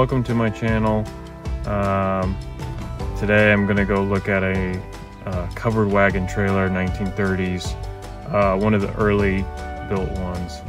welcome to my channel. Today I'm gonna go look at a covered wagon trailer, 1930s, one of the early built ones.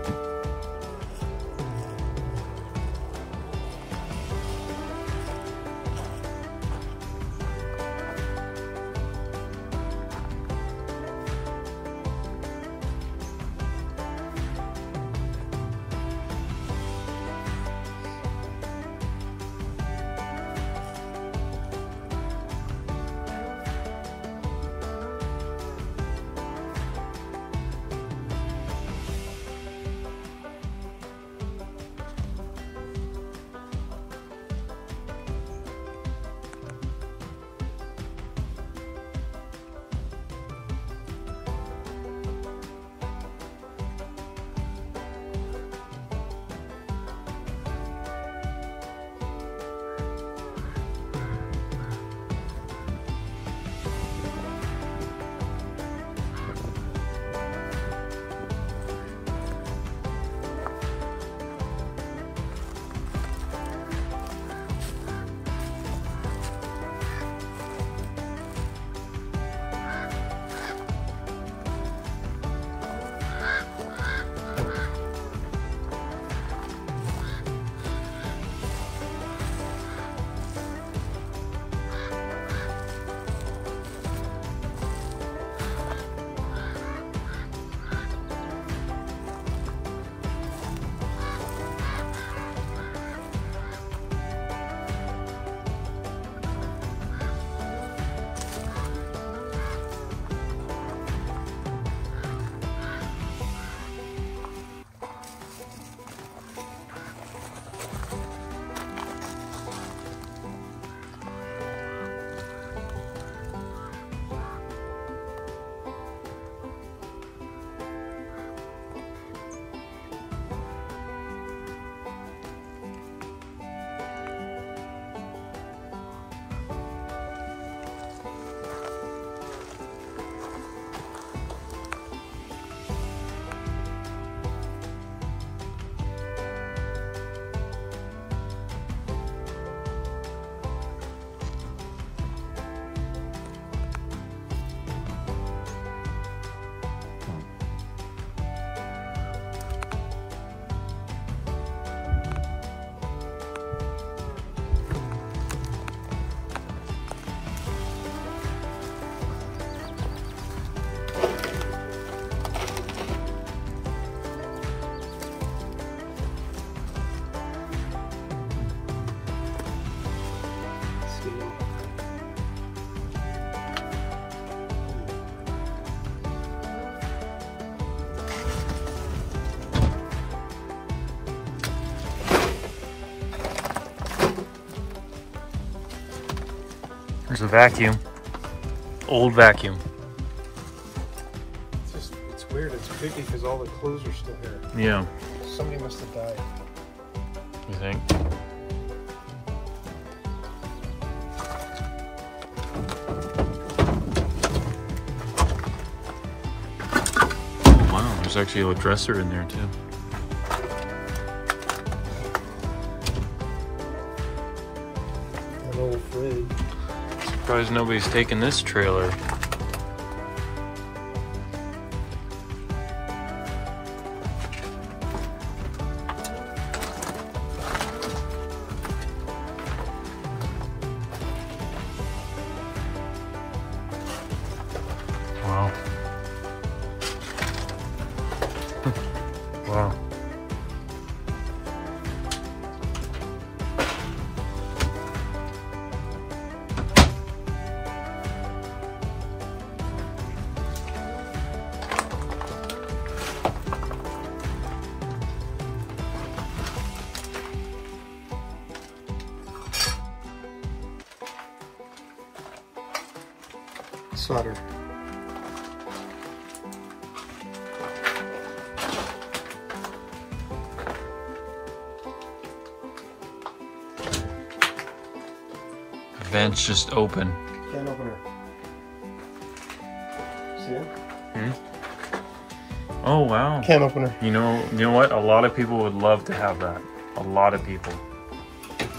There's a vacuum. Old vacuum. It's weird. It's creepy because all the clothes are still here. Yeah. Somebody must have died. You think? Oh wow, there's actually a dresser in there too. An old fridge. Surprised nobody's taken this trailer. Wow. Wow. Solder. Vent's just open. Can opener. See it? Oh wow. Can opener. You know what? A lot of people would love to have that. A lot of people.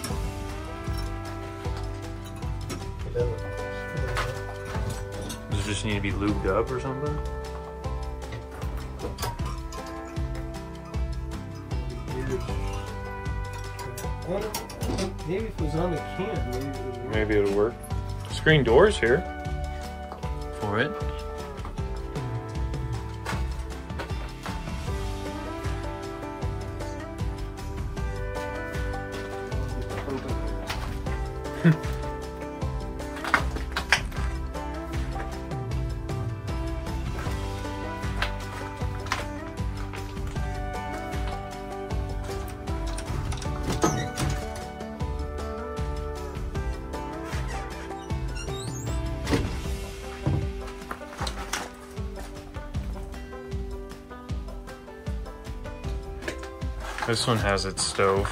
it doesn't. Does it just need to be lubed up or something? Maybe if it was on the can, maybe it would work. Maybe it'll work. Screen doors here for it. This one has its stove.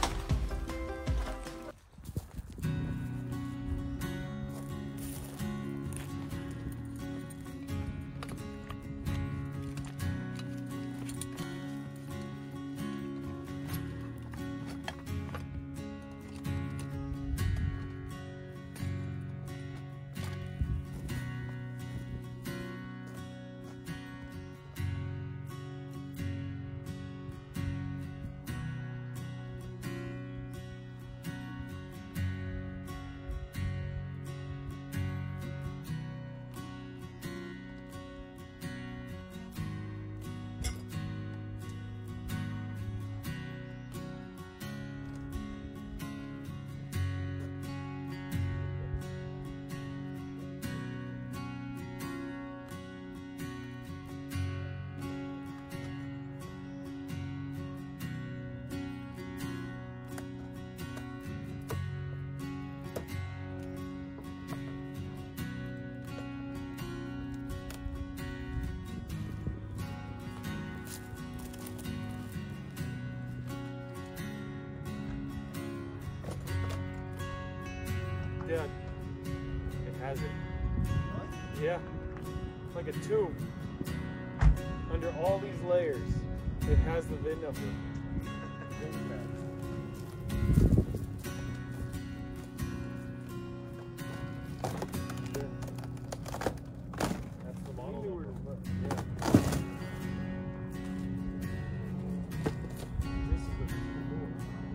Yeah, it has it. Yeah, like a tube. Under all these layers, it has the VIN number. That's the model number. Yeah. This is the door.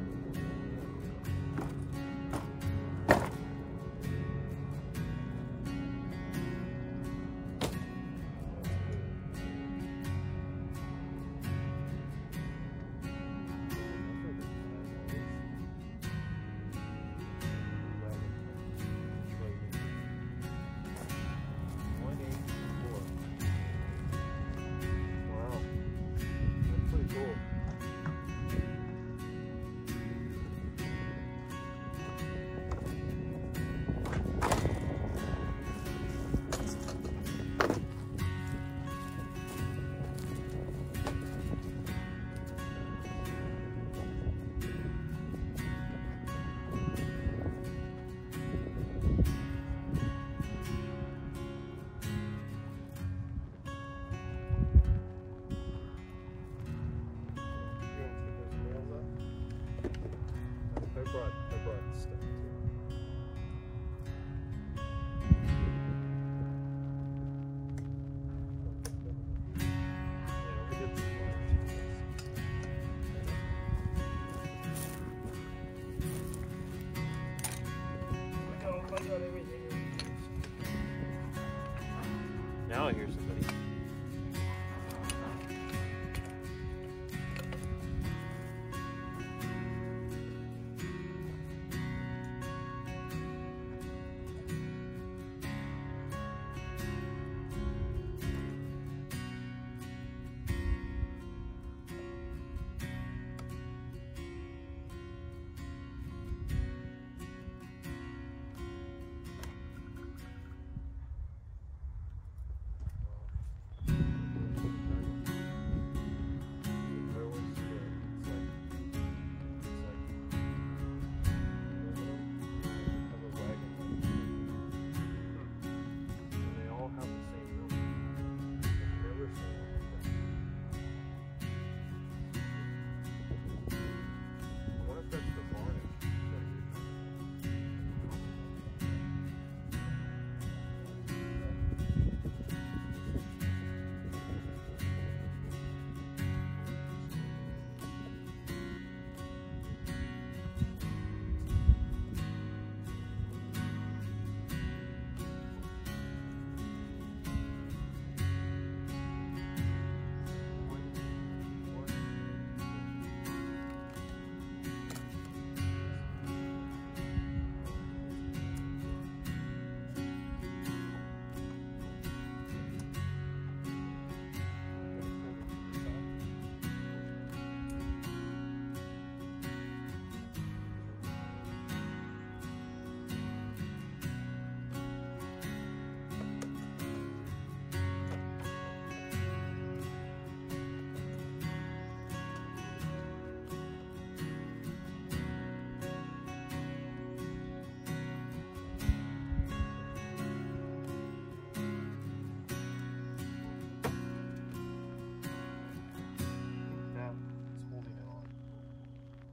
I brought stuff too. Yeah, we did some wires. I got everything. Now I hear somebody.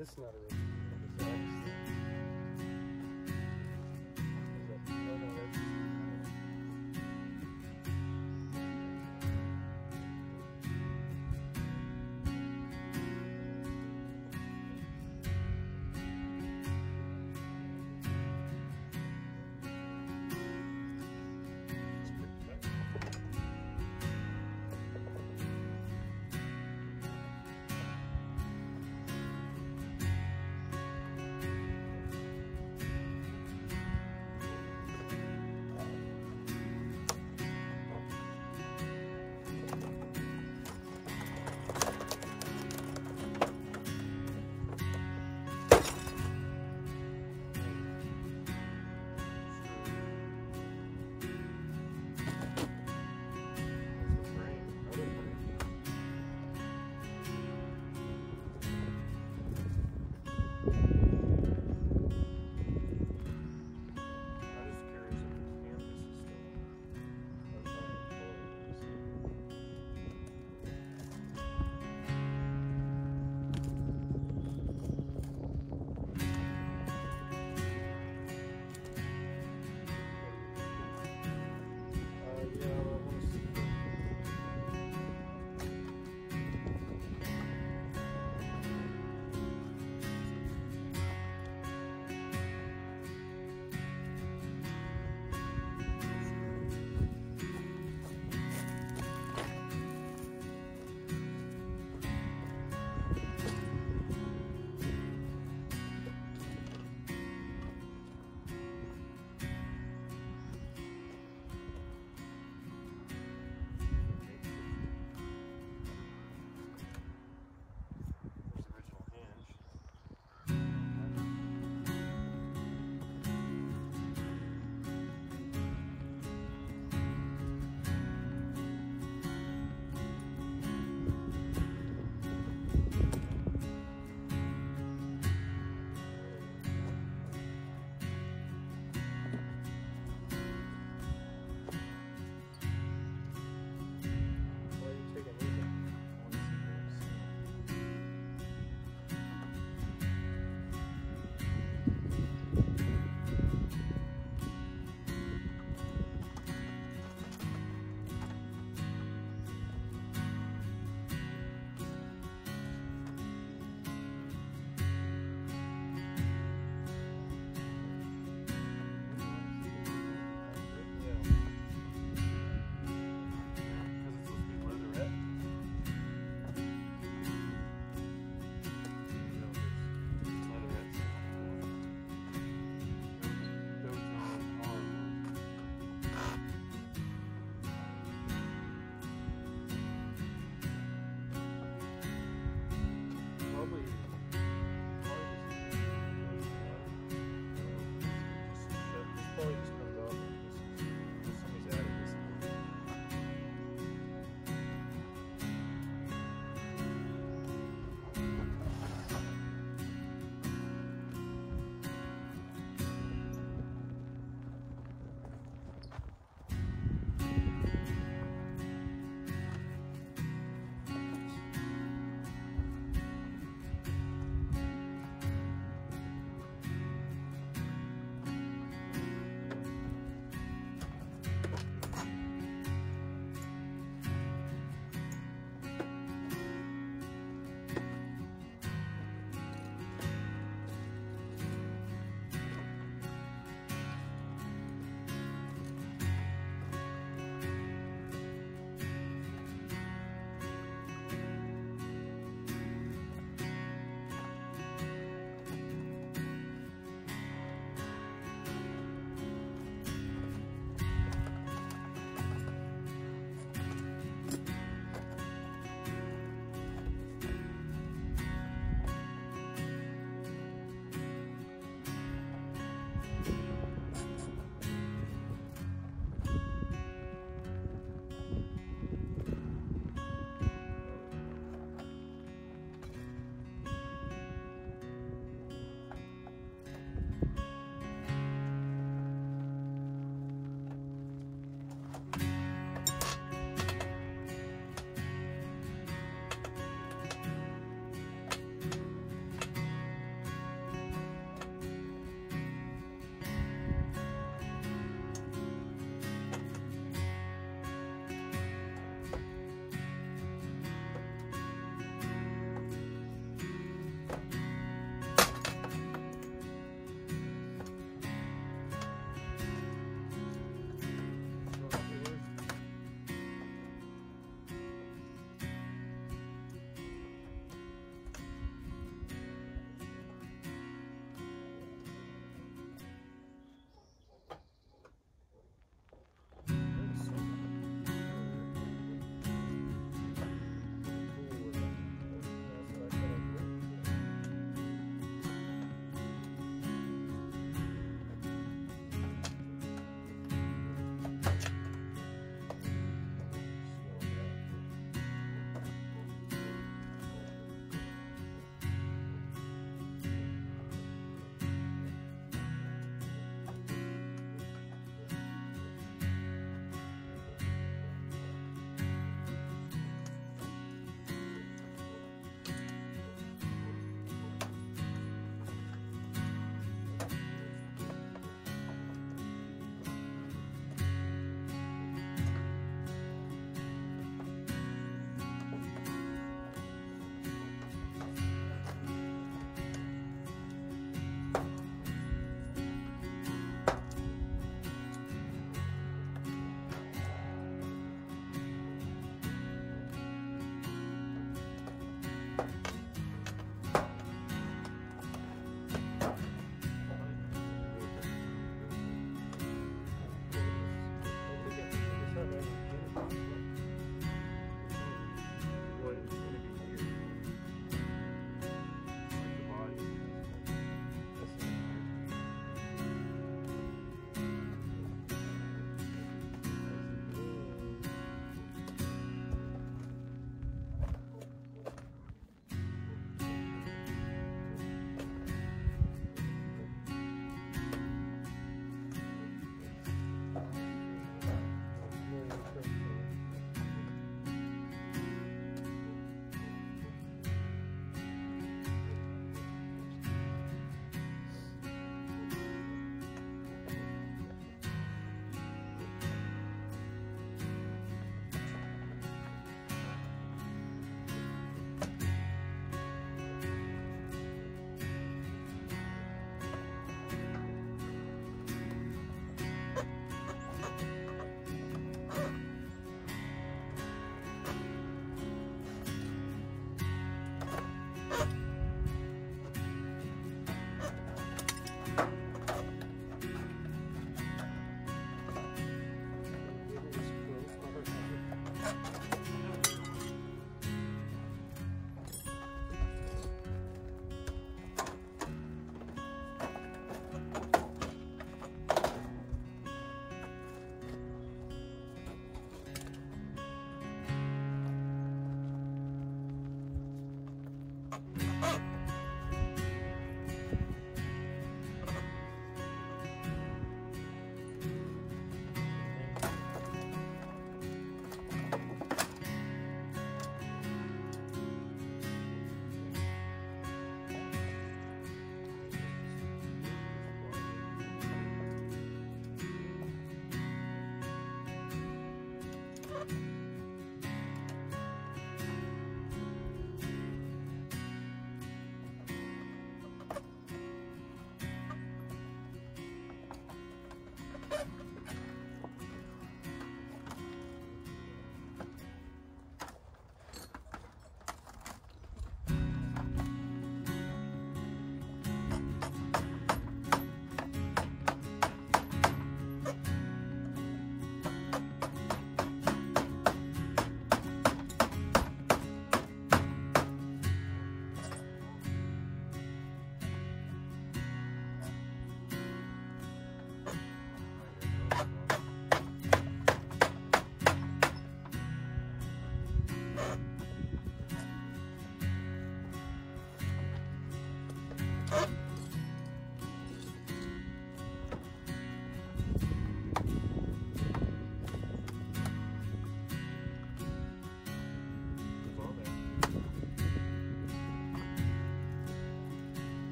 This is not original. This is X. Is that, oh no, that's.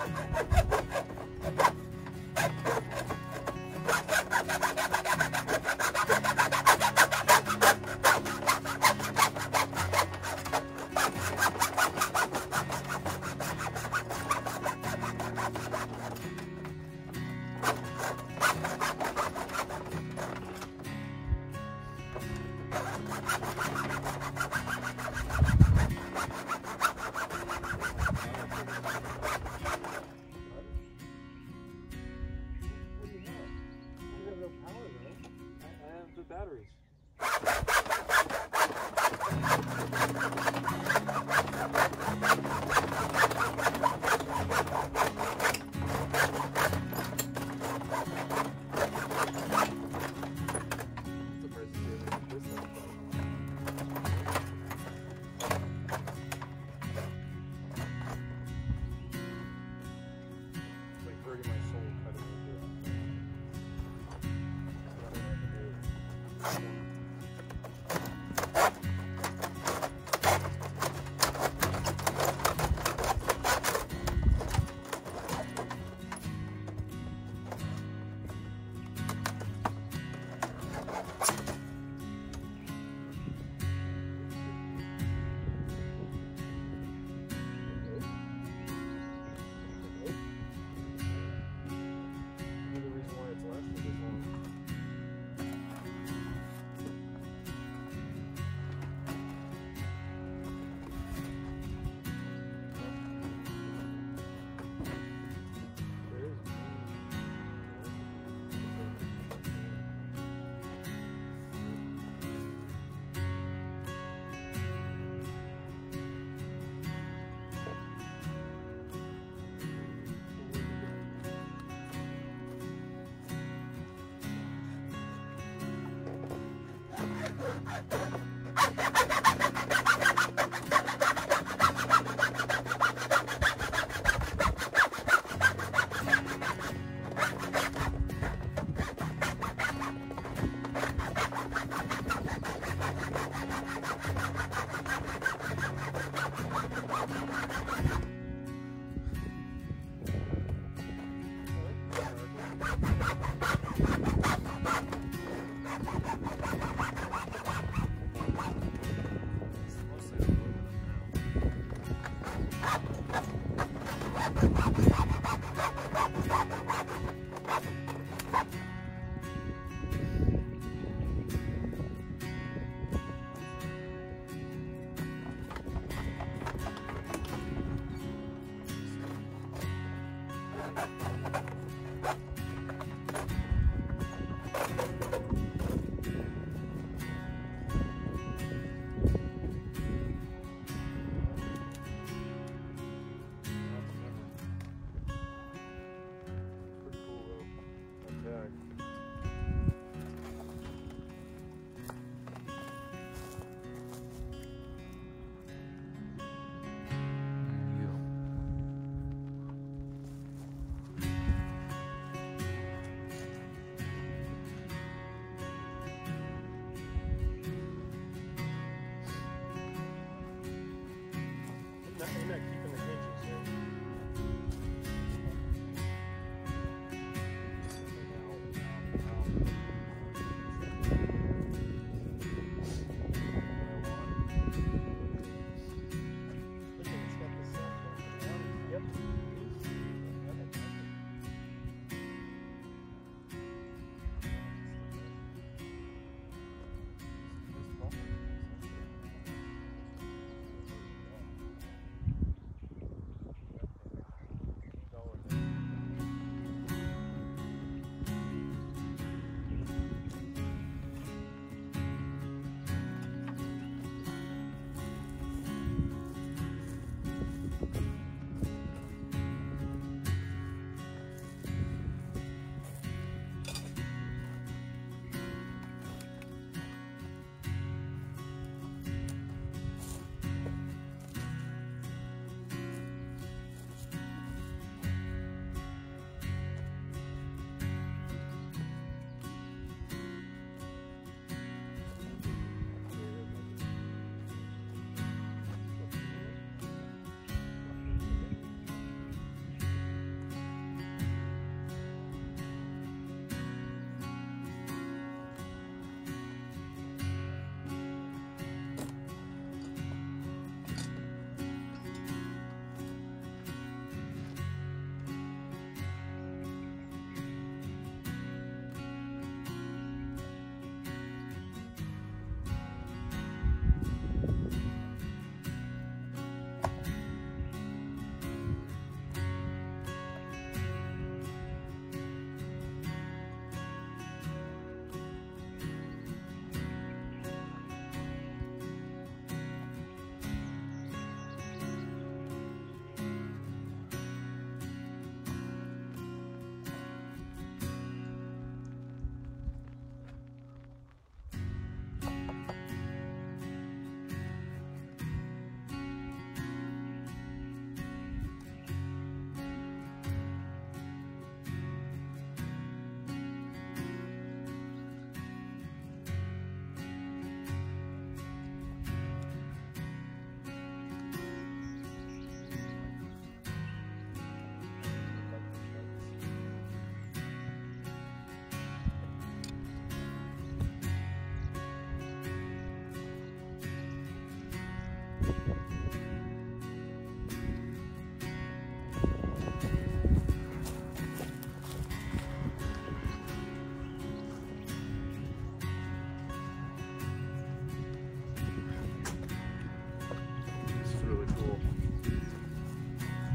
Batteries.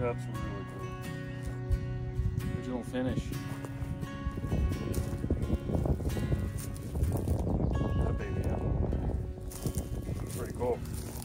That's really cool. Original finish. That baby, yeah. Pretty cool.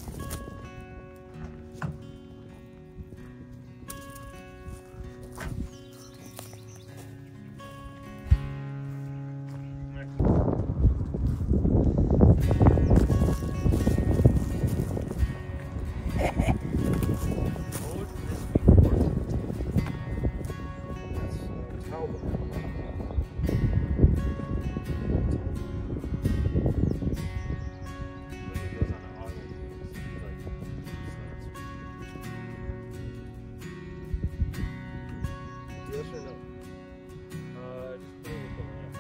Yes or no? Just put it with the lamp.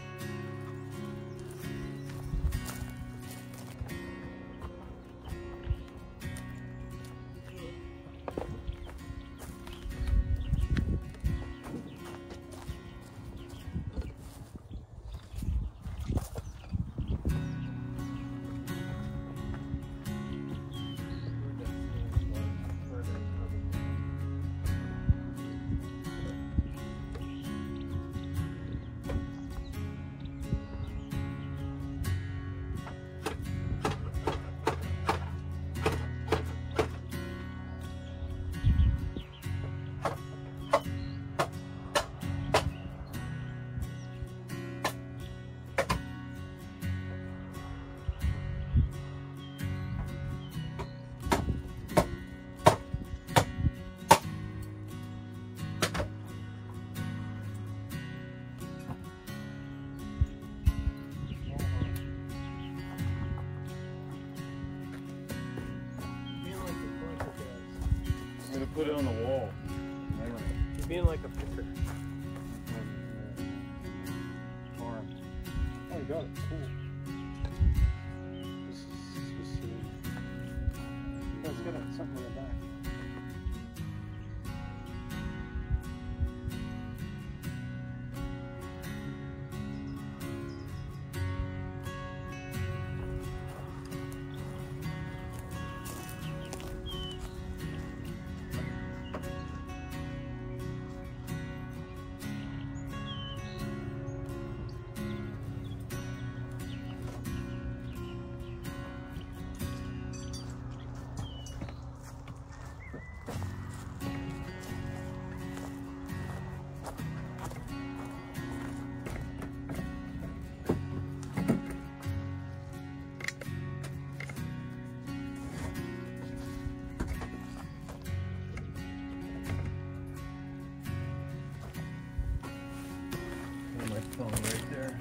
I'm gonna put it on the wall. You're being like a picker. Farm. Oh, you got it. Cool. This is specific. Oh, it's got something in the back. My phone right there.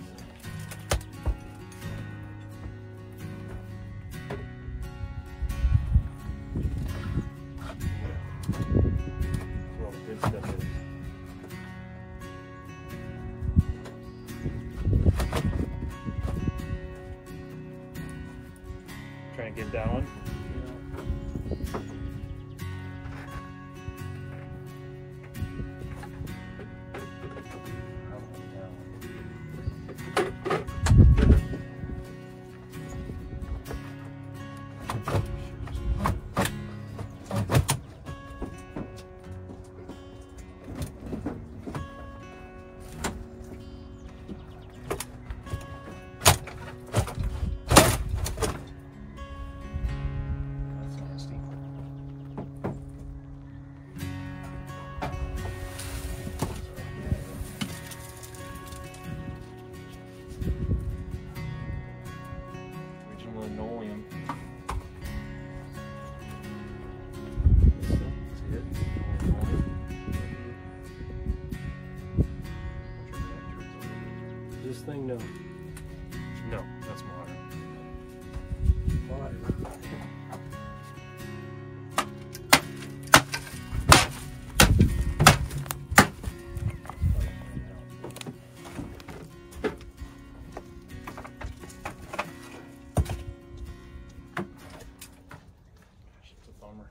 That's where all the good stuff is. Trying to get that one. Linoleum. This thing, no. No, that's modern. Why? It's a bummer.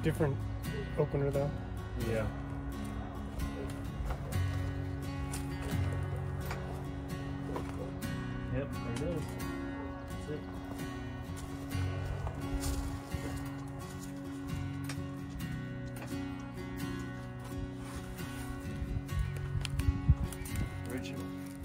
Different opener though. Yeah. Yep, there it is. That's it. Original.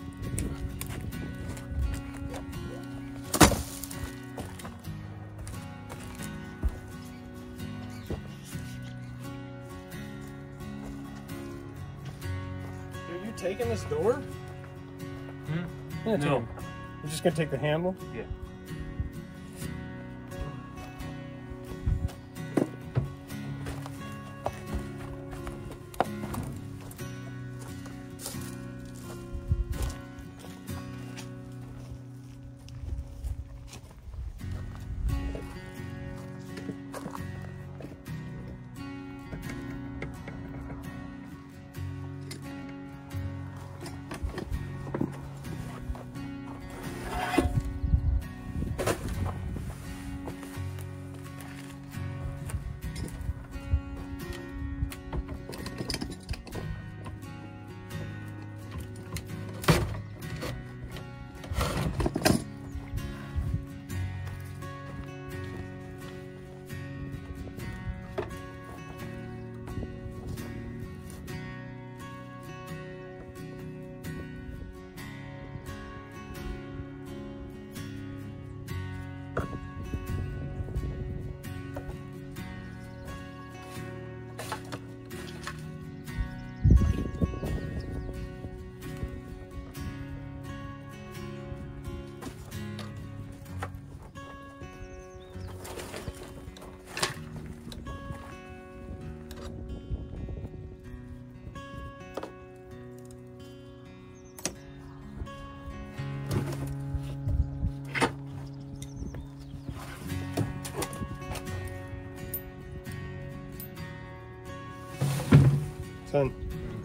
Are you taking this door? Hmm? Yeah, No. You're just gonna take the handle? Yeah. Son.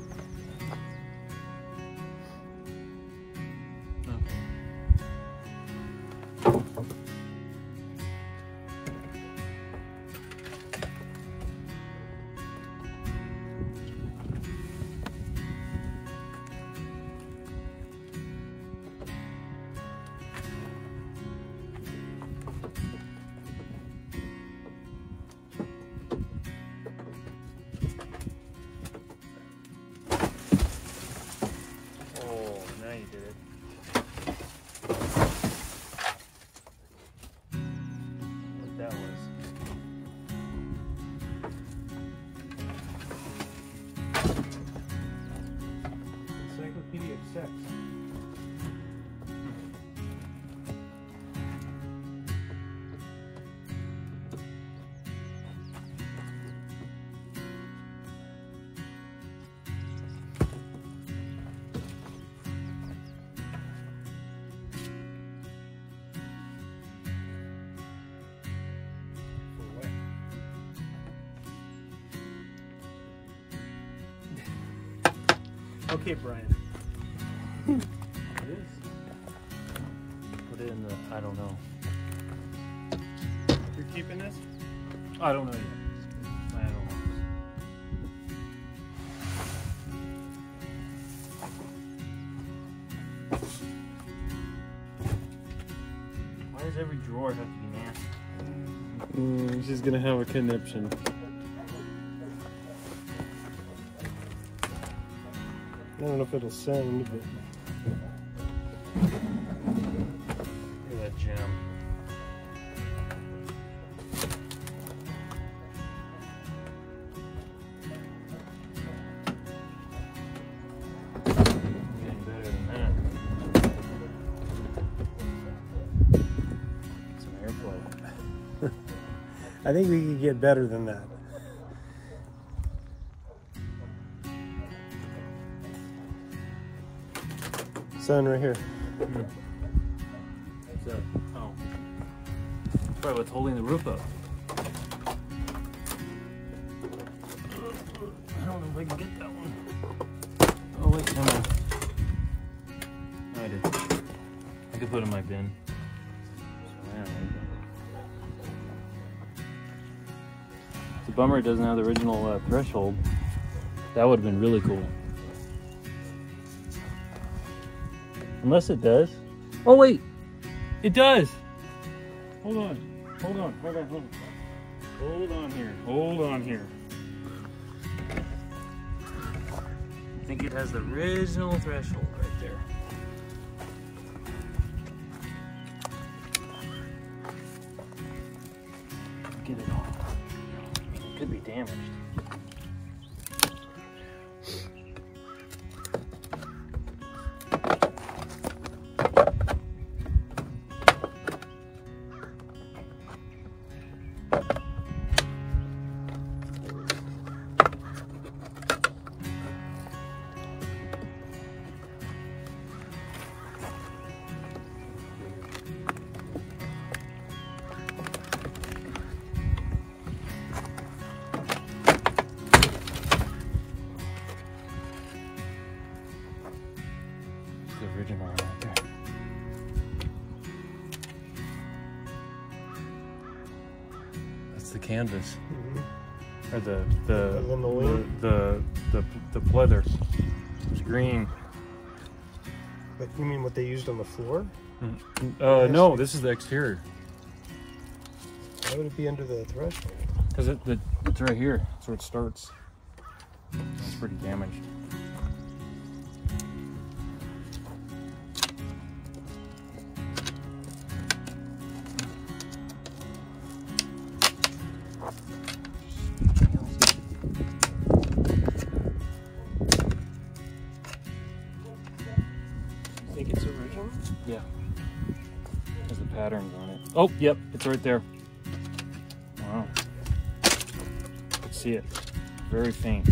Sex. Okay, Brian. It is. Put it in the, I don't know. You're keeping this? I don't know yet. I don't know. Why does every drawer have to be nasty? She's gonna have a conniption. I don't know if it'll send, but Look at that gem. Getting better than that. Some airflow. I think we could get better than that. Sun right here. What's that? Oh. Probably what's holding the roof up. I don't know if I can get that one. Oh wait, no. I did. I could put it in my bin. So, yeah, It's a bummer it doesn't have the original threshold. That would have been really cool. Unless it does. Oh wait, it does. Hold on, hold on, hold on, hold on. Hold on here, hold on here. I think it has the original threshold right there. Get it off. It could be damaged. The original one right there. That's the canvas, or the pleather. It's green. But you mean what they used on the floor? No, this is the exterior. Why would it be under the threshold? Because it's right here. That's where it starts. It's pretty damaged. Think it's original? Yeah. There's the patterns on it. Oh, yep, it's right there. Wow. You can see it. Very faint.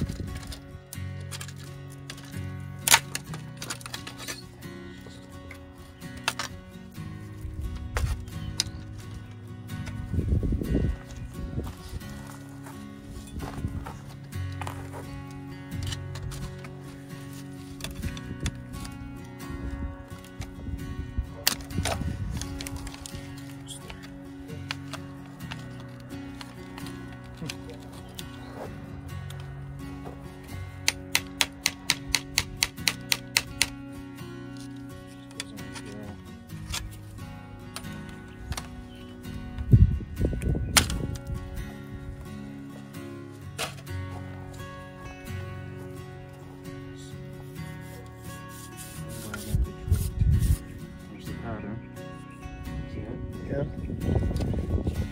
There's the pattern. See it? Yeah.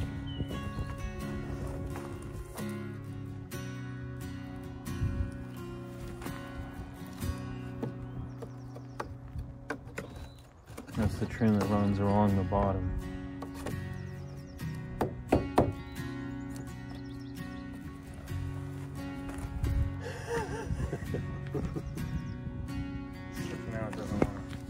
That's the trim that runs along the bottom. Now it doesn't want to.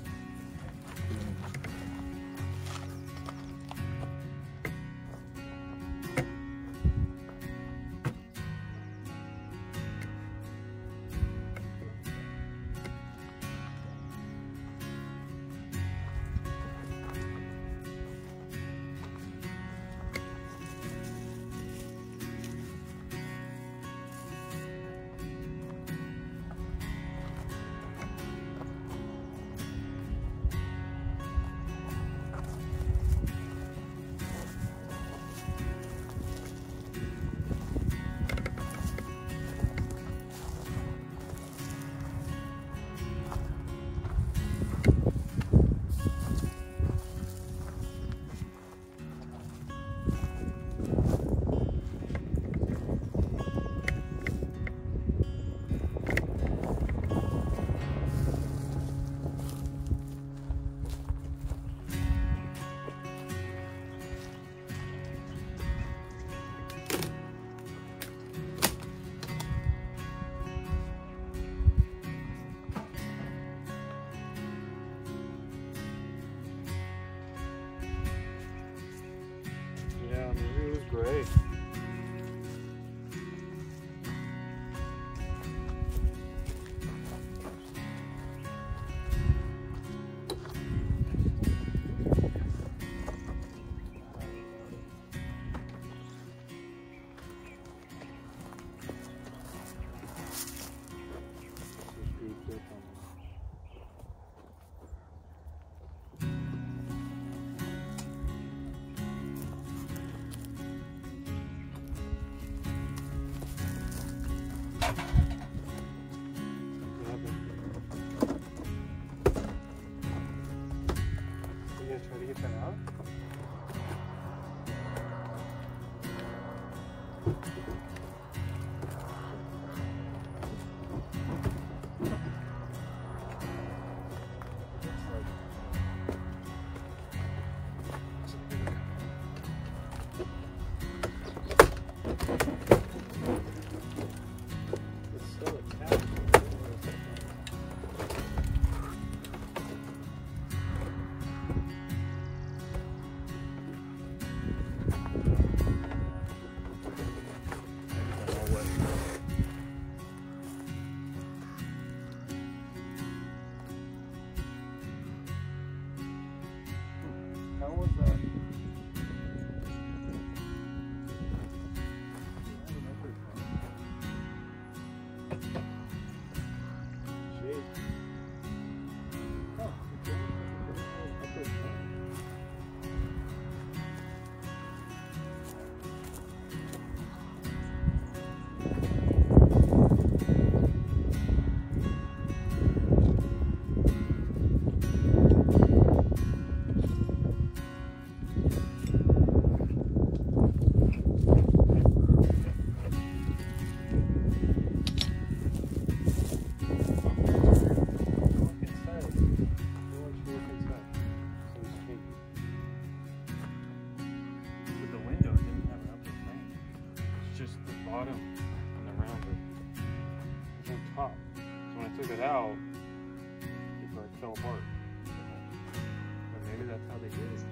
just the bottom and the round is on top. So when I took it out, it like fell apart. But maybe that's how they did it.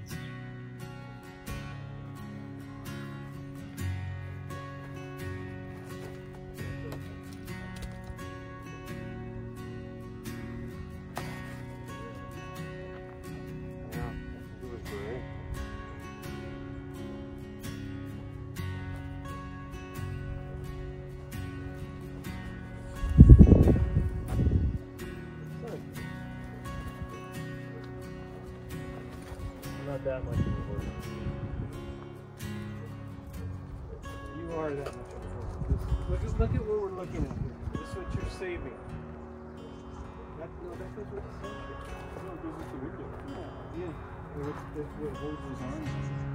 Not that much of a work. You are that much of a work. Look at what we're looking at here. This is what you're saving. That goes with the same. No, it goes with the window. Yeah. That's what holds his arms.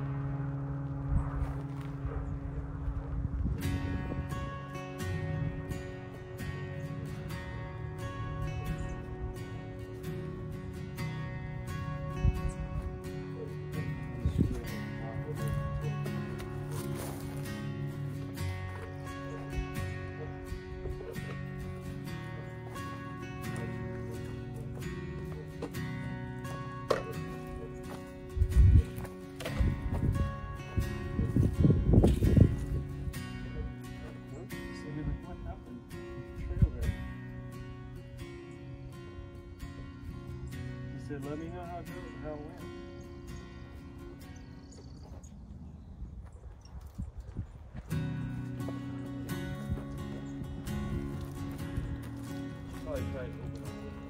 Let me know how it goes, how it went. Probably try to open it.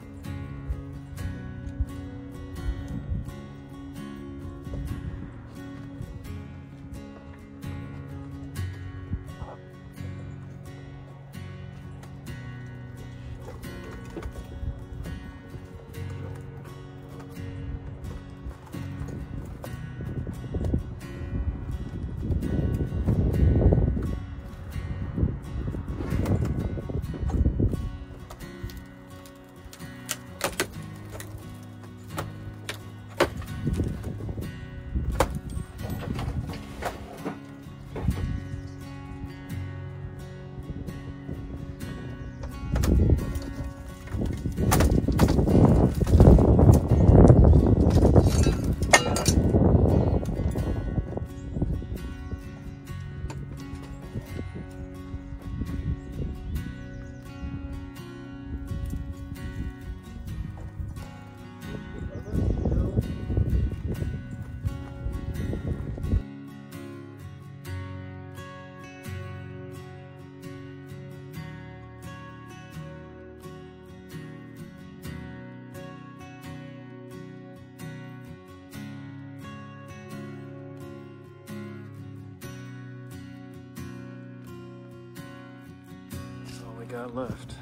Got left.